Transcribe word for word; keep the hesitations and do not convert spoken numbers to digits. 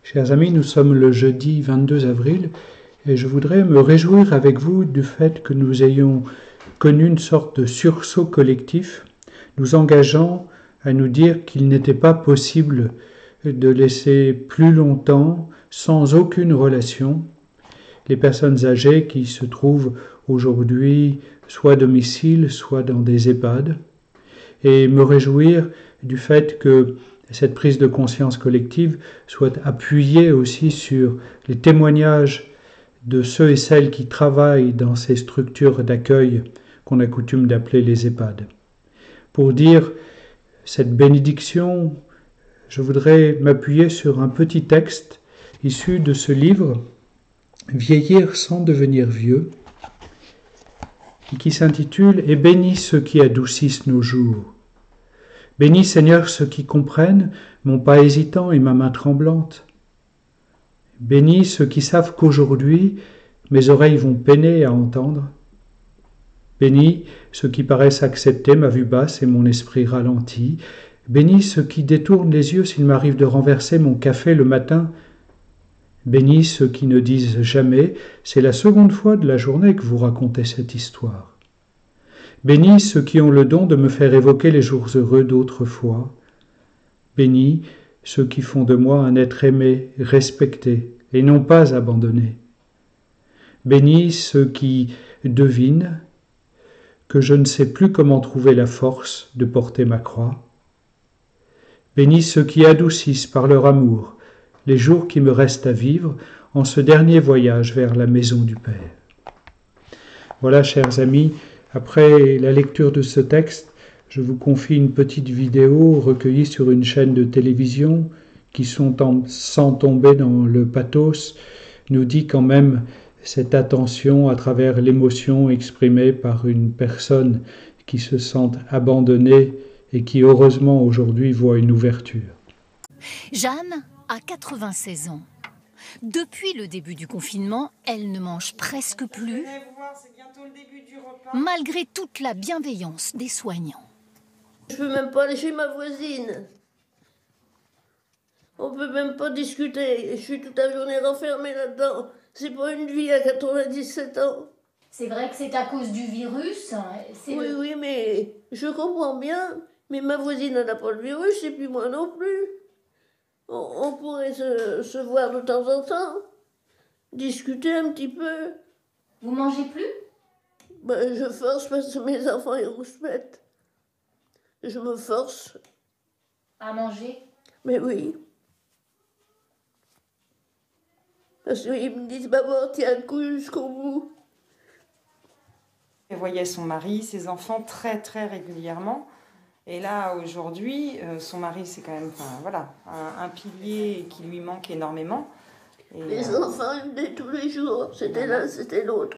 Chers amis, nous sommes le jeudi vingt-deux avril et je voudrais me réjouir avec vous du fait que nous ayons connu une sorte de sursaut collectif, nous engageant à nous dire qu'il n'était pas possible de laisser plus longtemps, sans aucune relation, les personnes âgées qui se trouvent aujourd'hui soit à domicile, soit dans des EHPAD, et me réjouir du fait que cette prise de conscience collective soit appuyée aussi sur les témoignages de ceux et celles qui travaillent dans ces structures d'accueil qu'on a coutume d'appeler les EHPAD. Pour dire cette bénédiction, je voudrais m'appuyer sur un petit texte issu de ce livre « Vieillir sans devenir vieux » qui s'intitule « Et bénis ceux qui adoucissent nos jours ». Bénis, Seigneur, ceux qui comprennent mon pas hésitant et ma main tremblante. Bénis ceux qui savent qu'aujourd'hui, mes oreilles vont peiner à entendre. Bénis ceux qui paraissent accepter ma vue basse et mon esprit ralenti. Bénis ceux qui détournent les yeux s'il m'arrive de renverser mon café le matin. Bénis ceux qui ne disent jamais « c'est la seconde fois de la journée que vous racontez cette histoire ». Bénis ceux qui ont le don de me faire évoquer les jours heureux d'autrefois. Bénis ceux qui font de moi un être aimé, respecté et non pas abandonné. Bénis ceux qui devinent que je ne sais plus comment trouver la force de porter ma croix. Bénis ceux qui adoucissent par leur amour les jours qui me restent à vivre en ce dernier voyage vers la maison du Père. Voilà, chers amis, après la lecture de ce texte, je vous confie une petite vidéo recueillie sur une chaîne de télévision qui, sont en, sans tomber dans le pathos, nous dit quand même cette attention à travers l'émotion exprimée par une personne qui se sent abandonnée et qui heureusement aujourd'hui voit une ouverture. Jeanne a quatre-vingt-seize ans. Depuis le début du confinement, elle ne mange presque plus, malgré toute la bienveillance des soignants. Je peux même pas aller chez ma voisine. On peut même pas discuter. Je suis toute la journée renfermée là-dedans. C'est pas une vie à quatre-vingt-dix-sept ans. C'est vrai que c'est à cause du virus. Oui, le... oui, mais je comprends bien. Mais ma voisine n'a pas le virus et puis moi non plus. On, on pourrait se, se voir de temps en temps, discuter un petit peu. Vous mangez plus? Ben, je force parce que mes enfants ils rouspètent. Je me force. À manger? Mais oui. Parce qu'ils me disent, maman, tiens le coup jusqu'au bout. Elle voyait son mari, ses enfants très très régulièrement. Et là, aujourd'hui, euh, son mari, c'est quand même enfin, voilà, un, un pilier qui lui manque énormément. Et, les euh, enfants, ils venaient tous les jours. C'était l'un, c'était l'autre.